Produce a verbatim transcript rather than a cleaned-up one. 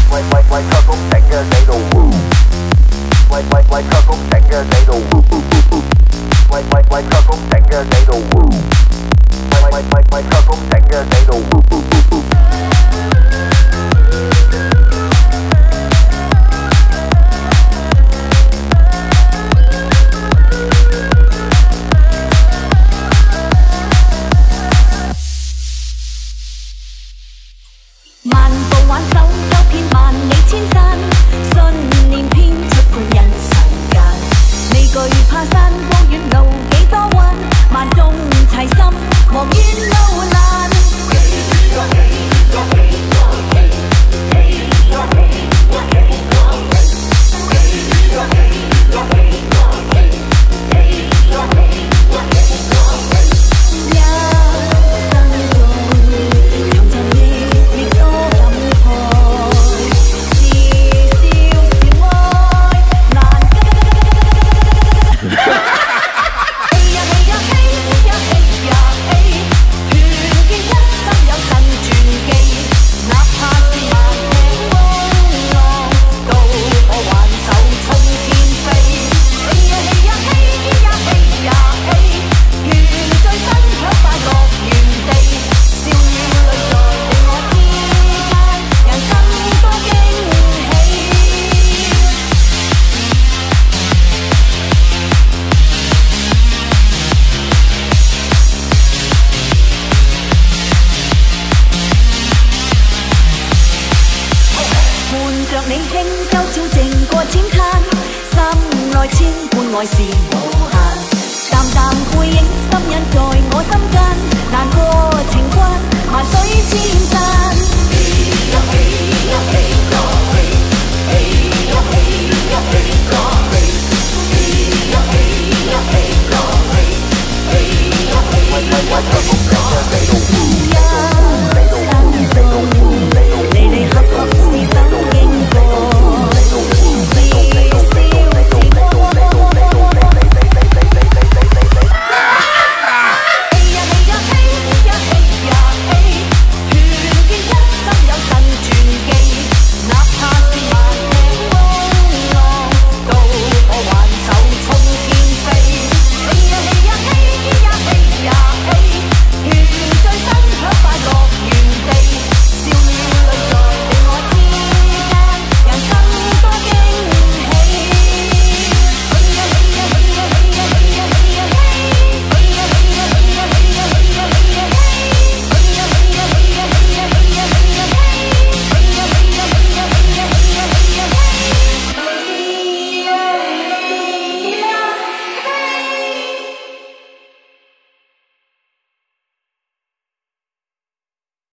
喂喂喂，卓峰整嘅你老味。喂喂喂，卓峰整嘅你老味。喂喂喂，卓峰整嘅你老味。喂喂喂喂，卓峰整嘅你老味。 漫步挽手，走遍萬里千山，信念編出歡欣世間。未懼怕山高遠路幾多彎，萬眾齊心，望遠路難。你輕舟悄靜過淺灘，心內千般愛是無限。淡淡背影，心印在我心間，難過情關。